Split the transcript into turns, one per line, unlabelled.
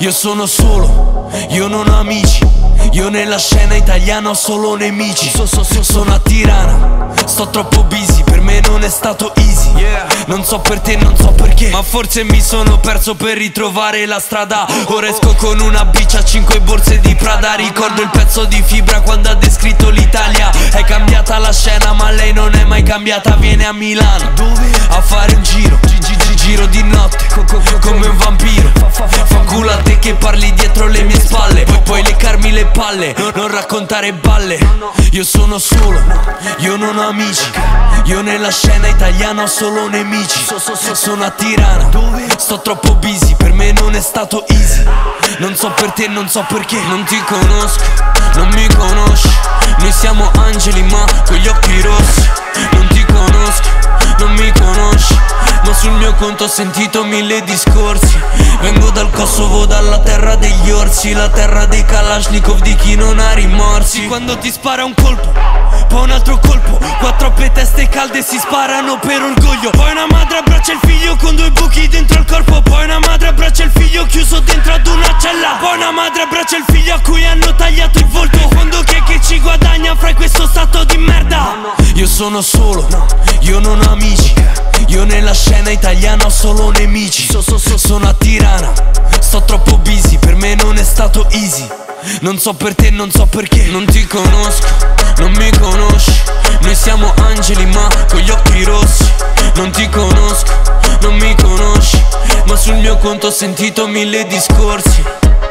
Io sono solo, io non ho amici. Io nella scena italiana ho solo nemici. Sono a Tirana, sto troppo busy, per me non è stato easy. Non so per te, non so perché, ma forse mi sono perso per ritrovare la strada. Ora esco con una bici a 5 borse di Prada. Ricordo il pezzo di Fibra quando ha descritto l'Italia. È cambiata la scena ma lei non è mai cambiata. Viene a Milano a fare un giro, giro di notte come un vampiro. Fanculo a te che parli dietro le mie spalle, puoi leccarmi le palle, non raccontare balle. Io sono solo, io non ho amici. Io nella scena italiana ho solo nemici. Sono a Tirana, sto troppo busy, per me non è stato easy. Non so per te, non so perché. Non ti conosco, non mi conosci. Noi siamo angeli ma con gli occhi rossi. Non ti conosco, non mi conosci, ma sul mio conto ho sentito 1000 discorsi. Vengo dal Kosovo, dalla terra degli orsi, la terra dei Kalashnikov, di chi non ha rimorsi. Quando ti spara un colpo, poi un altro colpo, 4 troppe teste calde si sparano per orgoglio. Poi una madre abbraccia il figlio con 2 buchi dentro il corpo. Poi una madre abbraccia il figlio chiuso dentro ad una cella. Poi una madre abbraccia il figlio a cui hanno tagliato il volto. In fondo che ci guadagna fra questo stato di merda. Io sono solo, io non ho amici. Io nella scena italiana ho solo nemici. Sono a Tirana, sto troppo busy, per me non è stato easy. Non so per te, non so perché. Non ti conosco, non mi conosci. Noi siamo angeli ma con gli occhi rossi. Non ti conosco, non mi conosci, ma sul mio conto ho sentito 1000 discorsi.